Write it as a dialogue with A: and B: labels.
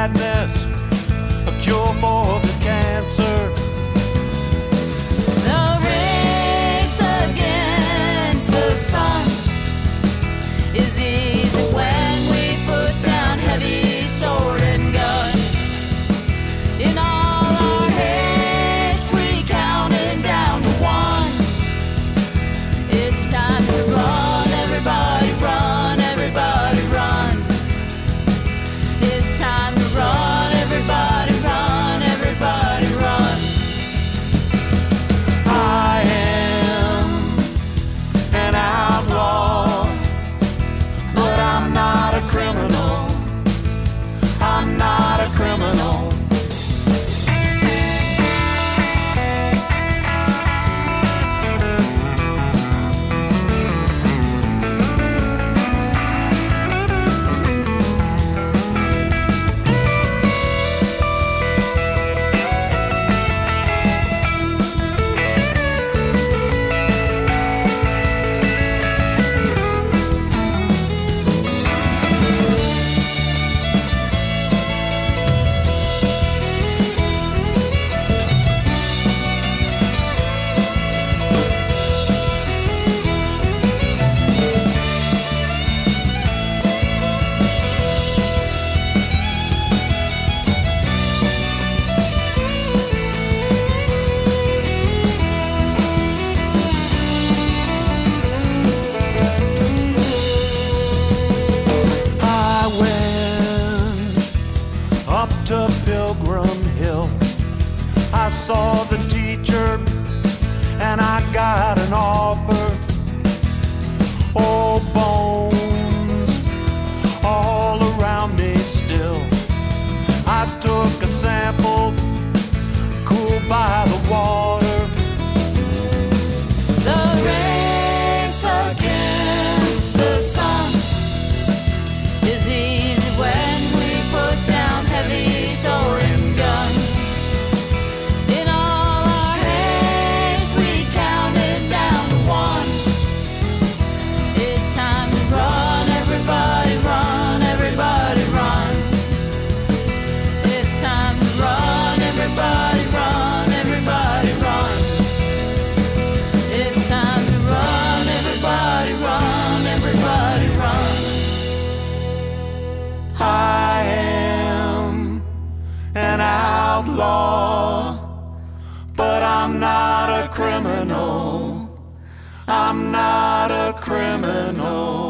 A: sadness, a cure for the cancer.
B: The race against the sun is easy when we put down heavy sword and gun. In all our haste, we counted down to one. It's time to run, everybody run, everybody run. It's time to run, everybody run, everybody run.
A: I am an outlaw, but I'm not a criminal. I'm not a criminal. To Pilgrim Hill, I saw the teacher and I got an offer. Old bones all around me still. I took a sample, cool by the water.
B: The race against the sun is easy when we put down heavy sword and gun. In all our haste, we counted down to one. It's time to run, everybody run, everybody run. It's time to run, everybody run, everybody run. It's time to run, everybody run, everybody run.
A: I am an outlaw, but I'm not a criminal. I'm not a criminal.